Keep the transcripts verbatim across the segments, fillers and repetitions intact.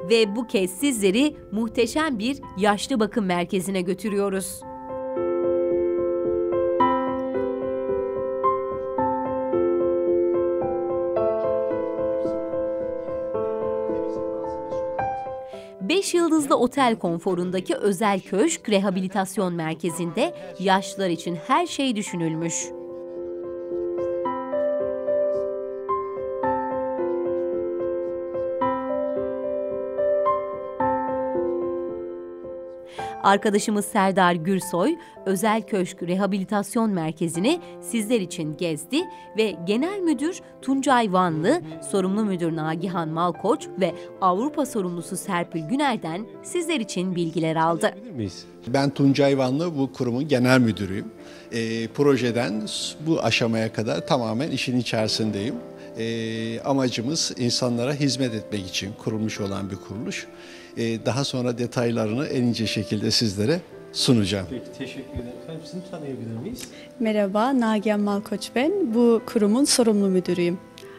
Ve bu kez sizleri muhteşem bir yaşlı bakım merkezine götürüyoruz. Beş yıldızlı otel konforundaki özel köşk rehabilitasyon merkezinde yaşlılar için her şey düşünülmüş. Arkadaşımız Serdar Gürsoy, Özel Köşk Rehabilitasyon Merkezi'ni sizler için gezdi ve Genel Müdür Tuncay Vanlı, Sorumlu Müdür Nagihan Malkoç ve Avrupa Sorumlusu Serpil Güner'den sizler için bilgiler aldı. Ben Tuncay Vanlı, bu kurumun genel müdürüyüm. E, projeden bu aşamaya kadar tamamen işin içerisindeyim. E, amacımız insanlara hizmet etmek için kurulmuş olan bir kuruluş. E, daha sonra detaylarını en ince şekilde sizlere sunacağım. Peki, teşekkür ederim. Efendim, sizi tanıyabilir miyiz? Merhaba, Nagihan Malkoç ben. Bu kurumun sorumlu müdürüyüm.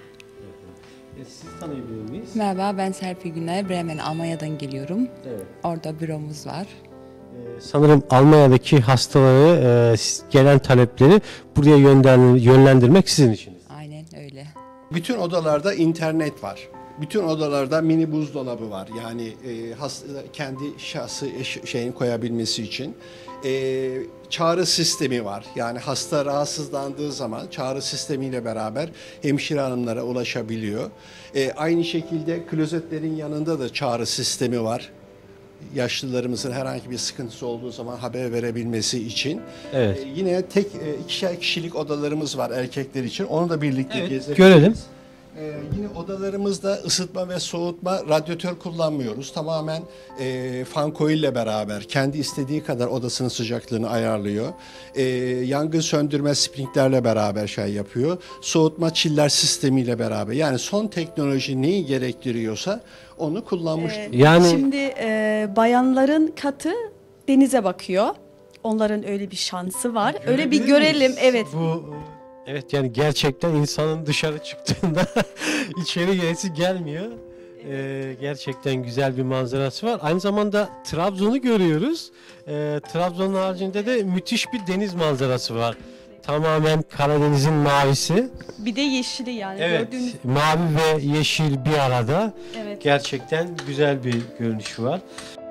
Evet. Sizi tanıyabilir miyiz? Merhaba, ben Serpil Güner. Bremen, Almanya'dan geliyorum. Evet. Orada büromuz var. Ee, sanırım Almanya'daki hastaları, e, gelen talepleri buraya yönlendirmek sizin işiniz. Aynen öyle. Bütün odalarda internet var. Bütün odalarda mini buzdolabı var. Yani e, hasta, kendi şahsı eş, şeyini koyabilmesi için. E, çağrı sistemi var. Yani hasta rahatsızlandığı zaman çağrı sistemiyle beraber hemşire hanımlara ulaşabiliyor. E, aynı şekilde klozetlerin yanında da çağrı sistemi var. Yaşlılarımızın herhangi bir sıkıntısı olduğu zaman haber verebilmesi için. Evet. E, yine tek e, ikişer kişilik odalarımız var erkekler için. Onu da birlikte Evet, gezebiliriz. görelim. Ee, yine odalarımızda ısıtma ve soğutma, radyatör kullanmıyoruz. Tamamen e, fan coil ile beraber kendi istediği kadar odasının sıcaklığını ayarlıyor. E, yangın söndürme springlerle beraber şey yapıyor. Soğutma çiller sistemiyle beraber. Yani son teknoloji neyi gerektiriyorsa onu kullanmış. Ee, Yani- Şimdi e, bayanların katı denize bakıyor. Onların öyle bir şansı var. Öyle bir görelim. Evet. Bu evet, yani gerçekten insanın dışarı çıktığında içeri gelesi gelmiyor. Ee, gerçekten güzel bir manzarası var. Aynı zamanda Trabzon'u görüyoruz. Ee, Trabzon'un haricinde de müthiş bir deniz manzarası var. Tamamen Karadeniz'in mavisi. Bir de yeşili yani. Evet, Gördüğünüz. mavi ve yeşil bir arada. Evet. Gerçekten güzel bir görünüşü var.